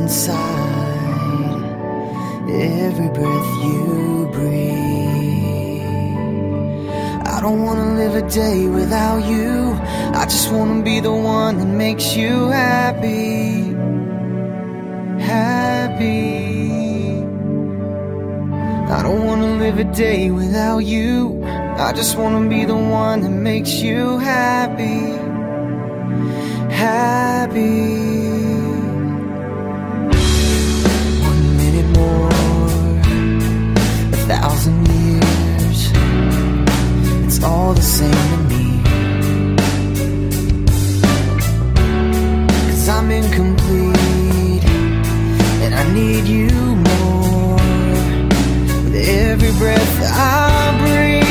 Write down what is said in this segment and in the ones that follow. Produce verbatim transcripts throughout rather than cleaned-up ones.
inside every breath you breathe. I don't wanna live a day without you. I just wanna be the one that makes you happy, happy. I don't wanna live a day without you. I just wanna be the one that makes you happy, happy. One minute more, a thousand years, it's all the same to me. 'Cause I'm incomplete and I need you more with every breath I breathe.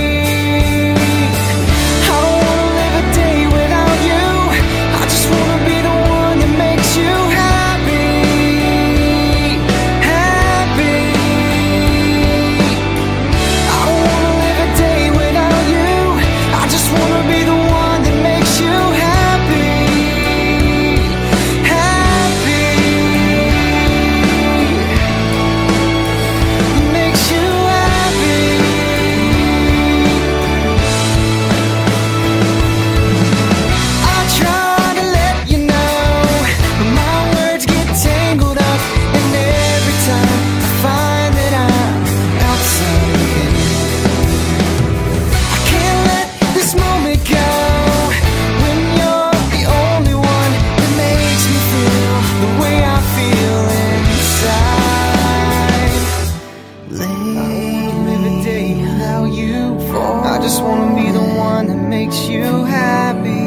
I just wanna be the one that makes you happy,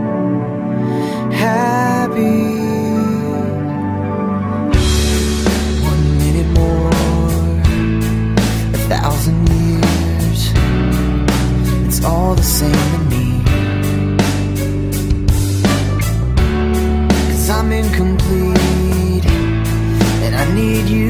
happy. One minute more, a thousand years, it's all the same to me. 'Cause I'm incomplete and I need you